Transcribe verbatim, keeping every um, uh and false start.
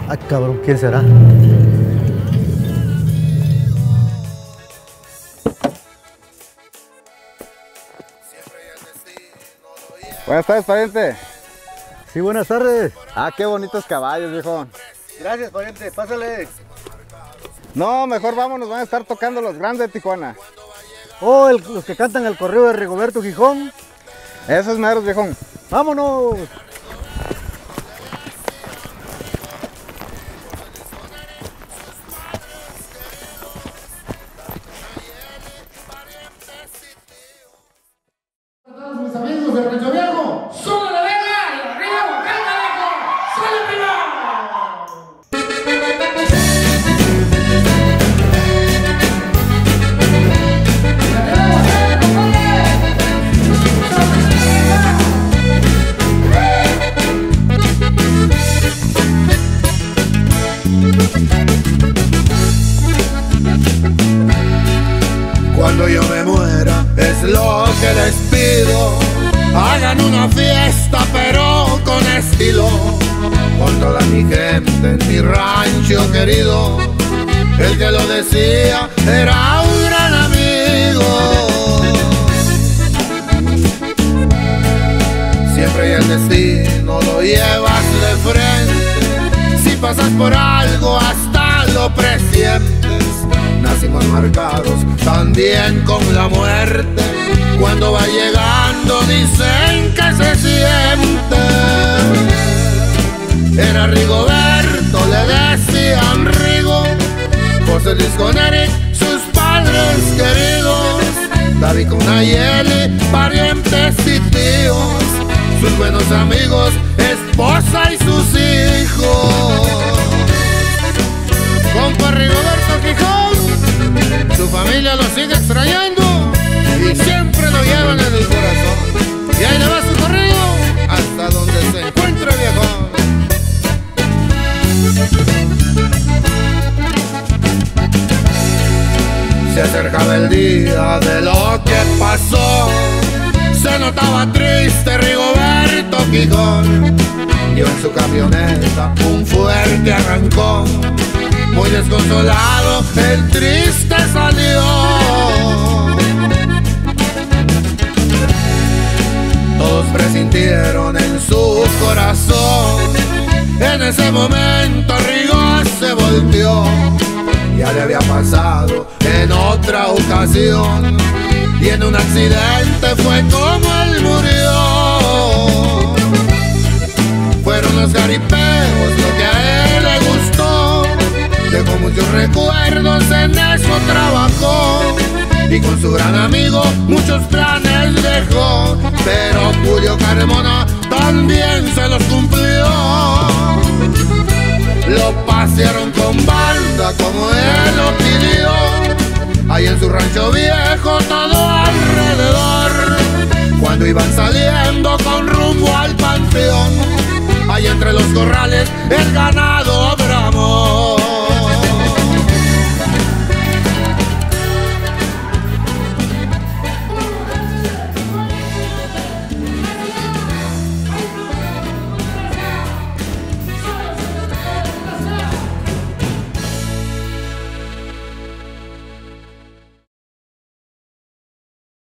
Ah, cabrón, ¿quién será? Buenas tardes, pariente. Sí, buenas tardes. Ah, qué bonitos caballos, viejo. Gracias, pariente, pásale. No, mejor vámonos, van a estar tocando los grandes de Tijuana. Oh, el- los que cantan el corrido de Rigoberto Gijón. Esos meros, viejo. ¡Vámonos! Todos mis amigos del Rancho Viejo, ¡sube la vela! ¡Y arriba, canta viejo! ¡Sale primero! Cuando yo me muera es lo que les pido. Hagan una fiesta pero con estilo, con toda mi gente en mi rancho querido. El que lo decía era un gran amigo. Siempre el destino lo llevas de frente. Si pasas por algo hasta lo presientes. Nacimos marcados también con la muerte. Cuando va llegando dicen que se siente. Era Rigoberto, le decían Rigo. José Luis con Eric, sus padres queridos. David con Nayeli, parientes y tíos. Sus buenos amigos, esposa y sus hijos. Compa Rigoberto Gijón, su familia lo sigue extrañando y siempre lo llevan en el corazón. Y ahí le va su corrido hasta donde se encuentre, viejo. Se acercaba el día de lo que pasó. Se notaba triste Rigoberto Gijón. Dio en su camioneta un fuerte arrancón. Muy desconsolado, el triste salió. Todos presintieron en su corazón. En ese momento Rigo se volteó. Ya le había pasado en otra ocasión. Y en un accidente fue como él murió. Fueron los jaripeos lo que a él le gustó. Dejó muchos recuerdos, en eso trabajó. Y con su gran amigo muchos planes dejó. Pero Julio Carmona también se los cumplió. Lo pasearon con banda como él lo pidió. Ahí en su rancho viejo todo alrededor. Cuando iban saliendo con rumbo al panteón, ahí entre los corrales el ganado